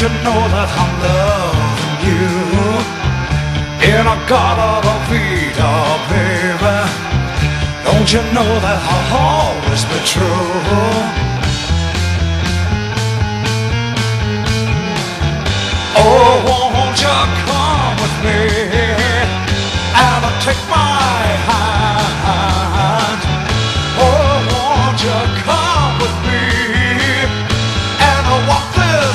you know that I'm loving you? In a Gadda Da Vida, baby. Don't you know that I'll always be true? Oh, won't you come with me and take my hand? Oh, won't you come with me and walk this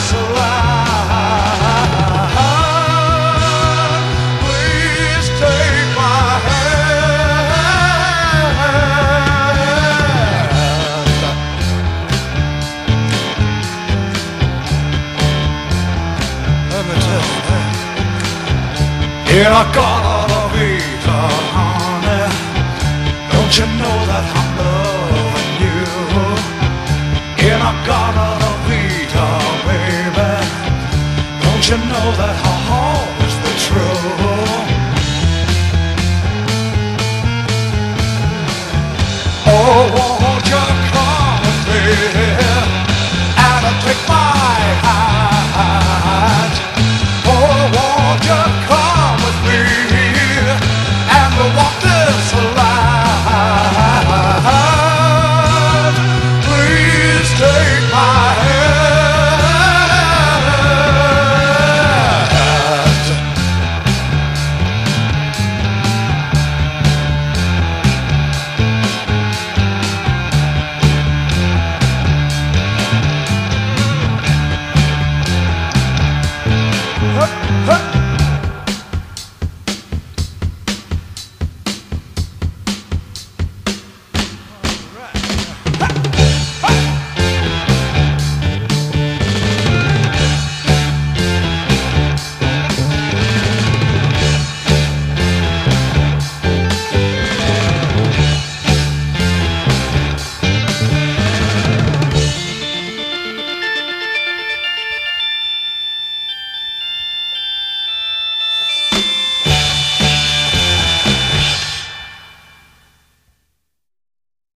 line? Please take my hand. Let me tell you that. In a Gadda Da Vida, honey, don't you know that I'm loving you? In a Gadda Da Vida, baby, don't you know that I'll always be true? Oh, won't you